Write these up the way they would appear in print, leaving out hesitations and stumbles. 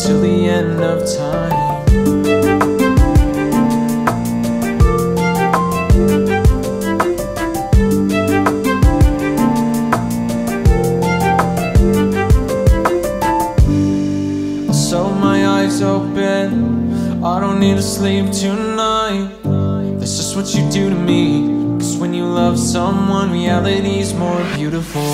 till the end of time. So my eyes open, I don't need to sleep tonight. That's just what you do to me. Cause when you love someone, reality's more beautiful.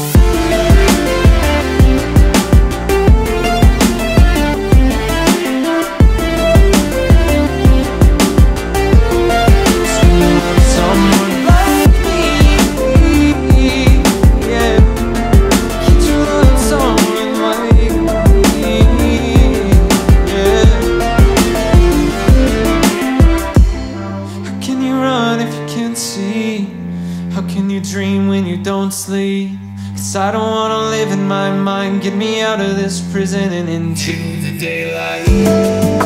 How can you dream when you don't sleep? Cause I don't wanna live in my mind. Get me out of this prison and into the daylight.